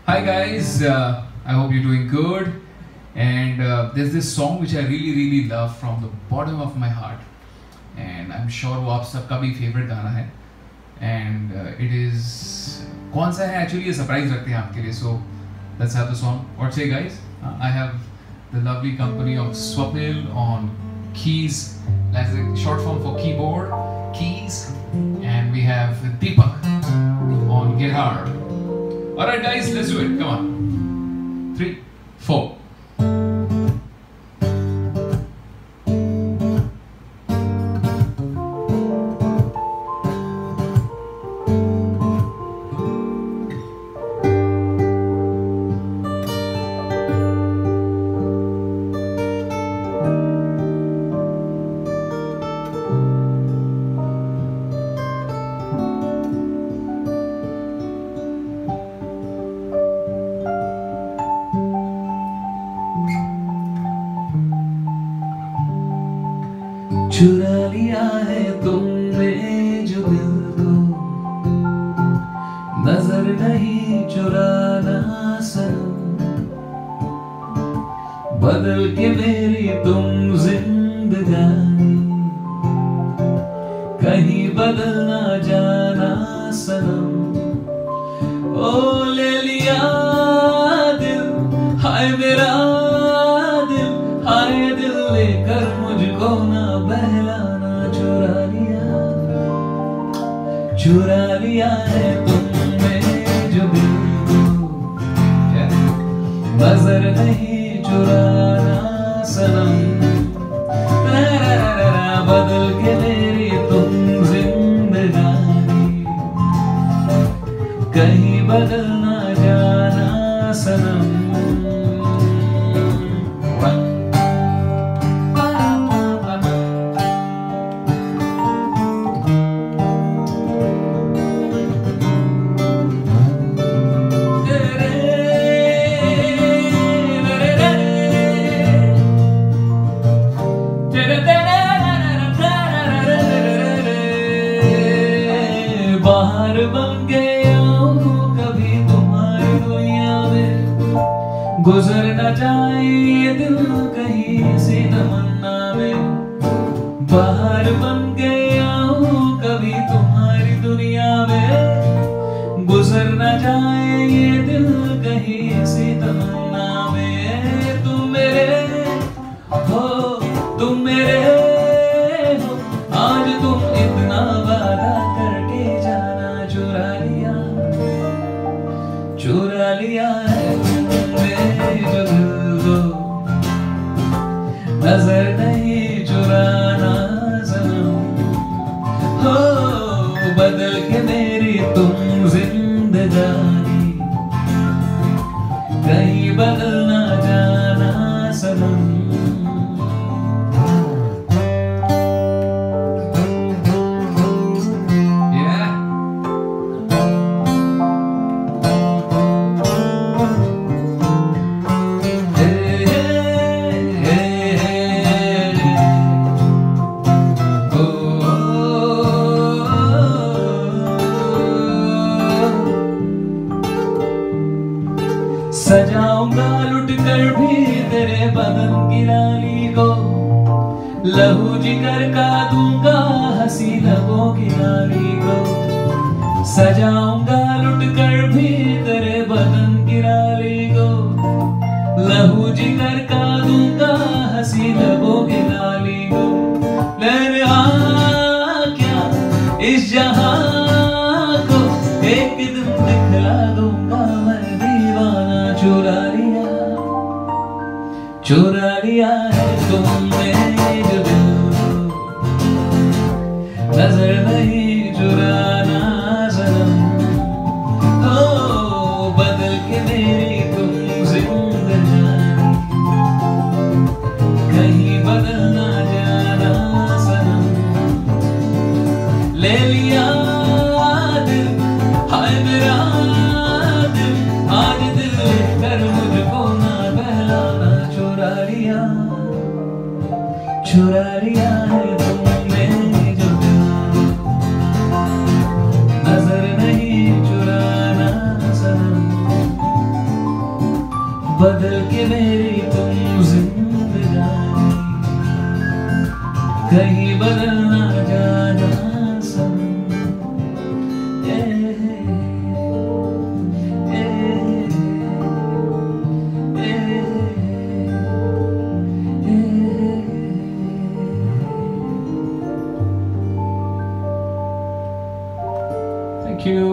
Hi guys, I hope you're doing good. And there's this song which I really love from the bottom of my heart. And I'm sure वो आप सबका भी favorite गाना है. And it is कौन सा है actually ये surprise रखते हैं आपके लिए. So let's have the song. What say guys? I have the lovely company of Swapnil on keys. That's a short form for keyboard, keys. And we have Deepak on guitar. Alright guys, let's do it. Come on. 3, 4. चुरा लिया है तुमने जो दिल को, नजर नहीं चुराना सनम। बदल के मेरी तुम जिंदगानी, कहीं बदल ना जाना सनम। ओ ले लिया दिल, हाय मेरा दिल, हाय दिल लेकर मुझको ना बहलाना। चुरा लिया है तुमने जो दिल को, नजर नहीं चुराना सनम। बदल के मेरी तुम जिंदगानी, कहीं बदल ना जाना सनम। बाहर बन गया हूँ कभी तुम्हारी दुनिया में, गुजर न जाए ये दिल कहीं ऐसी तमन्ना में। बाहर बन गया हूँ कभी तुम्हारी दुनिया में, गुजर न जाए ये दिल कहीं ऐसी तमन्ना में। तुम मेरे हो, तुम मेरे हो, आज तुम इतना वादा करके जाना। चुरा लिया है तुमने जो दिल को, नजर नहीं चुराना सनम। हो बदल के मेरी तुम जिंदगानी, कहीं बदल ना जाना सनम। सजाऊंगा लुट कर भी तेरे बदन की लाली को, लहू जिगर का दूंगा हंसी लबों की लाली को। सजाऊंगा लुट कर भी तेरे बदन की लाली को, लहू जिगर का दूंगा हंसी लबों की लाली को। मैंने क्या इस जहां को एक दिन दिखला दूंगा मैं दीवाना। चुरा लिया है तुमने जो दिल को, नजर नहीं चुराना सनम। हो बदल के मेरी तुम जिंदगानी, कहीं बदल ना जाना सनम। ले लिया दिल, हाय मेरा दिल, आज दिल लेकर मुझको ना बहलाना। बदल के मेरी तुम जिंदगानी, कहीं बदल ना जाना सनम। Thank you.